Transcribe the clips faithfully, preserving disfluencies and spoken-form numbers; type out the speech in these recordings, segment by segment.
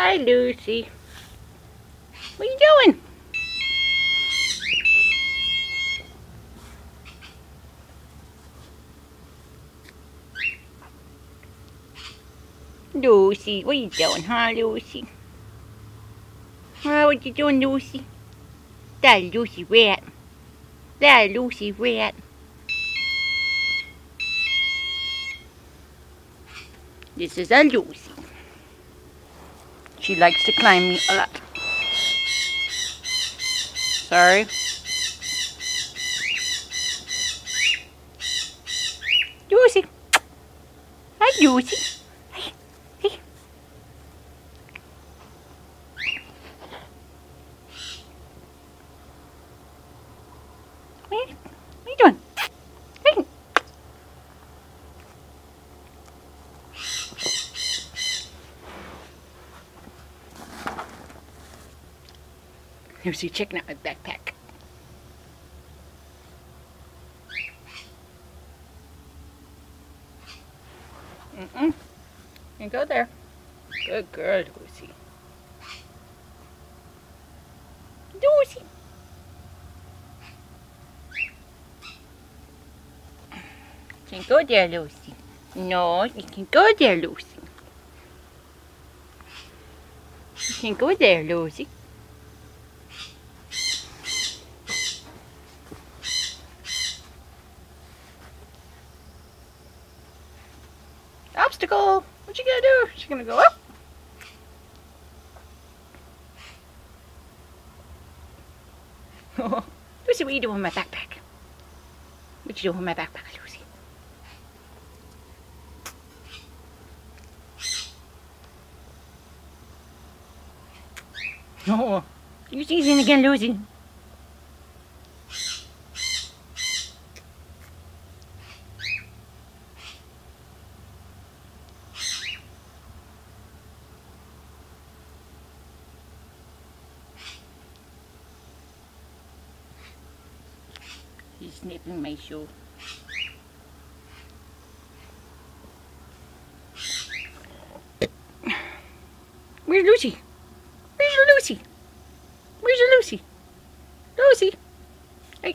Hi, Lucy. What are you doing? Lucy, what are you doing, huh, Lucy? Huh, what you doing, Lucy? That Lucy rat. That Lucy rat. This is a Lucy. She likes to climb me a lot. Sorry. Lucy. Hi, Lucy. Hey, hey. What are you, what are you doing? Hey. Lucy, checking out my backpack. Mm-mm. You go there. Good girl, Lucy. Lucy. You can go there, Lucy. No, you can go there, Lucy. You can go there, Lucy. Obstacle! What you gonna do? She's gonna go up. Lucy, what are you doing with my backpack? What you doing with my backpack, Lucy? No. You sneezing again, Lucy. He's sniffing my shoe. Where's Lucy? Where's your Lucy? Where's your Lucy? Lucy! Hey.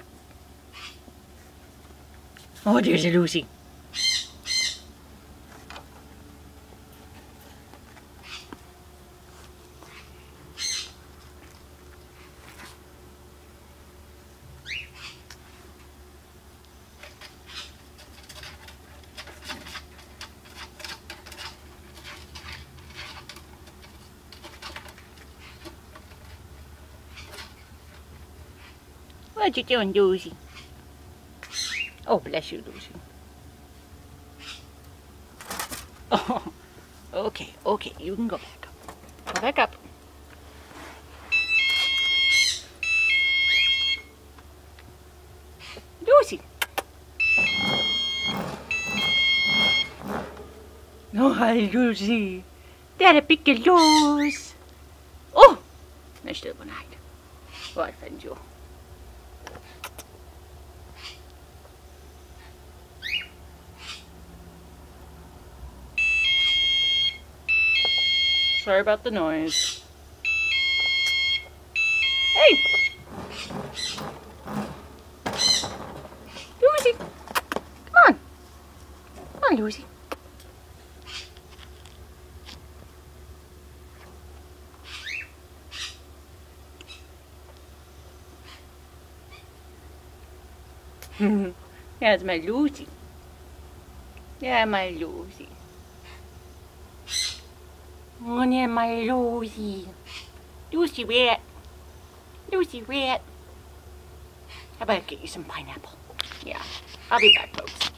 Oh, there's a Lucy. What you doing, Lucy? Oh, bless you, Lucy. Oh, okay, okay, you can go back up. Go back up. Lucy. Oh, hi, Lucy. There, pick your nose. Oh, there's still one hide. Oh, I found you. Sorry about the noise. Hey! Lucy! Come on! Come on, Lucy. That's my Lucy. Yeah, my Lucy. Oh, yeah, my Lucy. Lucy rat. Lucy rat. How about I get you some pineapple? Yeah, I'll be back, folks.